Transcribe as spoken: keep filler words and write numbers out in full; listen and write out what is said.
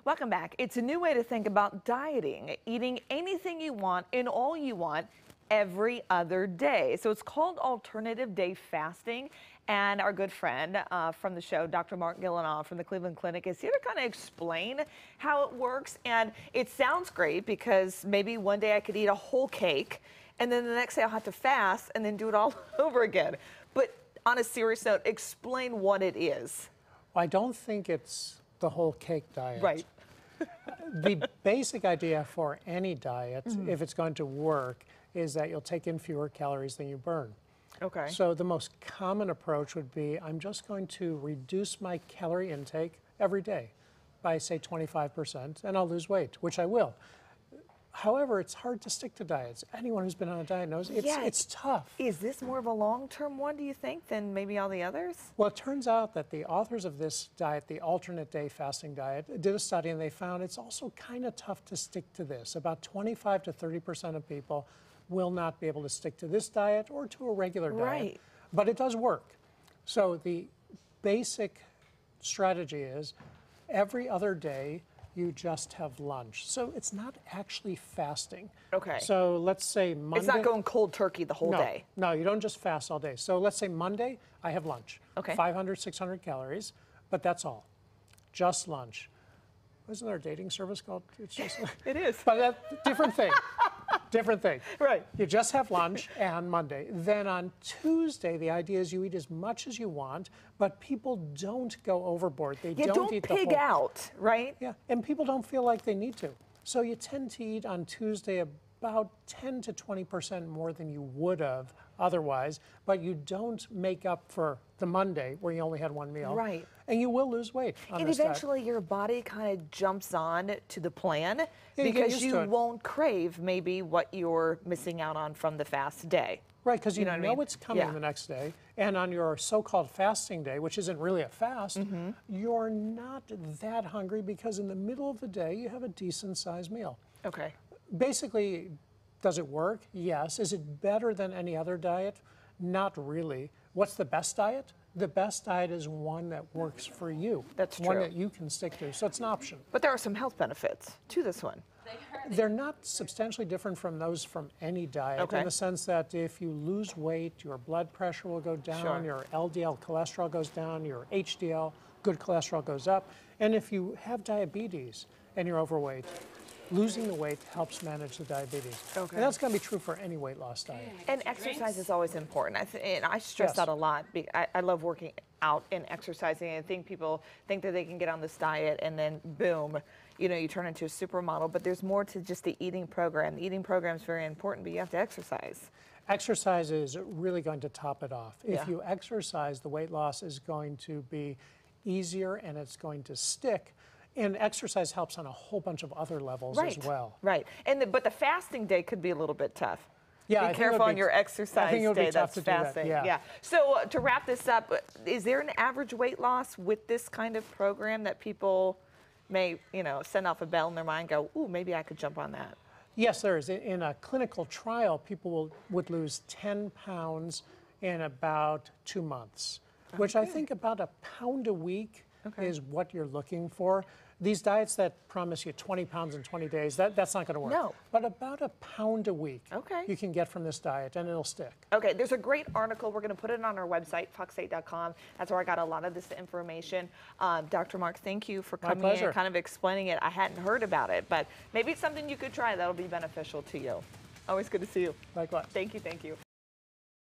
Welcome back. It's a new way to think about dieting, eating anything you want and all you want every other day. So it's called alternative day fasting. And our good friend uh, from the show, Doctor Marc Gillinov from the Cleveland Clinic, is here to kind of explain how it works. And it sounds great because maybe one day I could eat a whole cake and then the next day I'll have to fast and then do it all over again. But on a serious note, explain what it is. I don't think it's the whole cake diet. Right. The basic idea for any diet, mm-hmm. if it's going to work, is that you'll take in fewer calories than you burn. Okay. So the most common approach would be, I'm just going to reduce my calorie intake every day by, say, twenty-five percent, and I'll lose weight, which I will. However, it's hard to stick to diets. Anyone who's been on a diet knows it's, yeah. it's tough. Is this more of a long-term one, do you think, than maybe all the others? Well, it turns out that the authors of this diet, the alternate day fasting diet, did a study and they found it's also kind of tough to stick to this. About twenty-five to thirty percent of people will not be able to stick to this diet or to a regular diet. Right. But it does work. So the basic strategy is every other day you just have lunch. So it's not actually fasting. Okay. So let's say Monday. It's not going cold turkey the whole no, day. No, you don't just fast all day. So let's say Monday, I have lunch. Okay. five hundred, six hundred calories, but that's all. Just lunch. Isn't there a dating service called? It's just. It is. But that's a different thing. Different thing. Right. You just have lunch on Monday. Then on Tuesday, the idea is you eat as much as you want, but people don't go overboard. They yeah, don't, don't eat pig the whole. out, right? Yeah, and people don't feel like they need to. So you tend to eat on Tuesday about ten to twenty percent more than you would have otherwise, but you don't make up for the Monday where you only had one meal. Right. And you will lose weight on And this eventually diet. your body kind of jumps on to the plan Yeah, you get because used you to it. won't crave maybe what you're missing out on from the fast day. Right, because you, You know know, what I mean? it's coming Yeah. the next day, and on your so-called fasting day, which isn't really a fast, Mm-hmm. you're not that hungry because in the middle of the day you have a decent-sized meal. Okay. Basically, does it work? Yes. Is it better than any other diet? Not really. What's the best diet? The best diet is one that works for you. That's One true. that you can stick to. So it's an option. But there are some health benefits to this one. They're not substantially different from those from any diet Okay. in the sense that if you lose weight, your blood pressure will go down, Sure. your L D L cholesterol goes down, your H D L, good cholesterol, goes up. And if you have diabetes and you're overweight, losing the weight helps manage the diabetes. Okay. And that's going to be true for any weight loss diet. And exercise is always important. I th and I stress Yes. that a lot. Be I, I love working out and exercising. I think people think that they can get on this diet and then boom, you know, you turn into a supermodel. But there's more to just the eating program. The eating program is very important, but you have to exercise. Exercise is really going to top it off. If Yeah. you exercise, the weight loss is going to be easier and it's going to stick. And exercise helps on a whole bunch of other levels Right. as well. Right. And the, but the fasting day could be a little bit tough. Yeah, I be think it would careful be- on your exercise I think it would be day tough that's to do that, fasting. yeah. So uh, to wrap this up, uh, is there an average weight loss with this kind of program that people may, you know, send off a bell in their mind, go, ooh, maybe I could jump on that? Yes, there is. In- In a clinical trial, people will, would lose ten pounds in about two months, which I think about a pound a week Okay. is what you're looking for. These diets that promise you twenty pounds in twenty days, that, that's not going to work. No. But about a pound a week Okay. you can get from this diet, and it'll stick. Okay, there's a great article. We're going to put it on our website, fox eight dot com. That's where I got a lot of this information. Um, Doctor Marc, thank you for My coming in pleasure. and kind of explaining it. I hadn't heard about it, but maybe it's something you could try that'll be beneficial to you. Always good to see you. Likewise. Thank you, thank you.